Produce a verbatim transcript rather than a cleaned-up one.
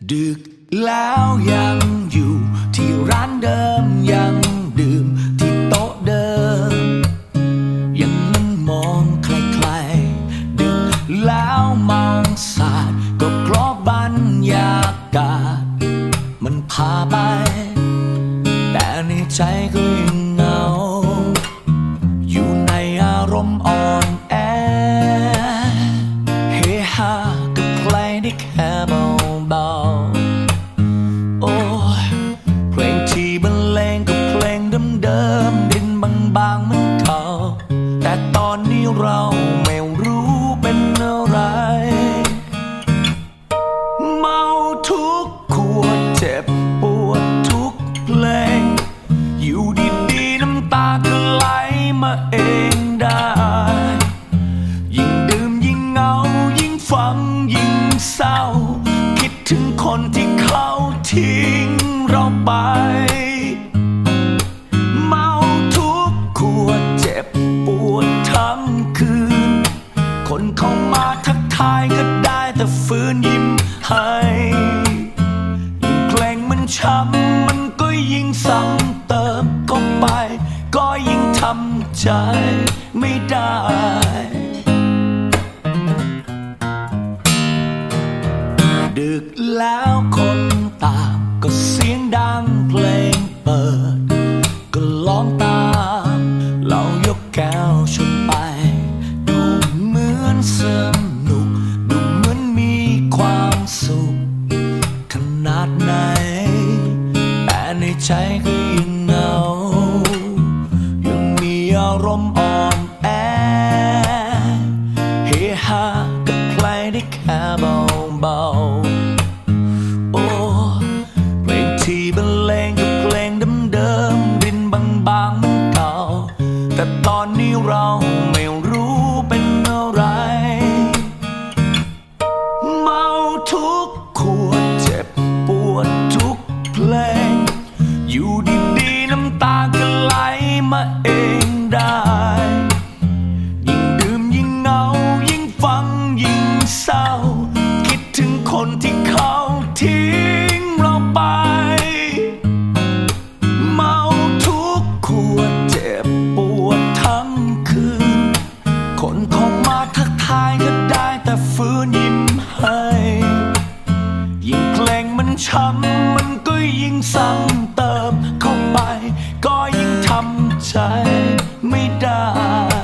ดึกแล้วยังอยู่ที่ร้านเดิมยังดื่มที่โต๊ะเดิมยังนั่งมองใครๆดึกแล้วมองสาดก็เพราะบรรยากาศมันพาไปแต่ในใจก็ยังเหงาอยู่ในอารมณ์อ่อนแอเฮฮากับใครได้แค่เบาๆโอ้ยเพลงที่บรรเลงกับเพลงเดิมๆดินบางๆเหมือนเก่าแต่ตอนนี้เราไม่รู้เป็นอะไรเมาทุกขวดเจ็บปวดทุกเพลงอยู่ดีๆน้ำตาก็ไหลมาเองได้ยิ่งดื่มยิ่งเหงายิ่งฟังยิ่งเศร้าคิดถึงคนที่เขาทิ้งเราไปเมาทุกขวดเจ็บปวดทั้งคืนคนเข้ามาทักทายก็ได้แต่ฝืนยิ้มให้ยิ่งเพลงมันช้ำมันก็ยิ่งซ้ำเติมเข้าไปก็ยิ่งทำใจไม่ได้ดึกแล้วคนตามก็เสียงดังเพลงเปิดก็ร้องตามเรายกแก้วชนไปดูเหมือนสนุกดูเหมือนมีความสุขขนาดไหนแต่ในใจก็ยังเหงายังมีอารมณ์อ่อนแอเฮฮากับใครได้แค่เบาๆโอ้เพลงที่บรรเลงกับเพลงเดิมๆดินบางๆเหมือนเก่าแต่ตอนนี้เราไม่รู้เป็นอะไรเมาทุกขวดเจ็บปวดทุกเพลงอยู่ดีๆน้ำตาก็ไหลมาเองได้ยิ่งดื่มยิ่งเหงายิ่งฟังยิ่งเศร้าคิดถึงคนที่เขาทิ้งเราไปเมาทุกขวดเจ็บปวดทั้งคืนคนเข้ามาทักทายก็ได้แต่ฝืนยิ้มให้ยิ่งเพลงมันช้ำมันก็ยิ่งซ้ำเติมเข้าไปก็ยิ่งทำใจไม่ได้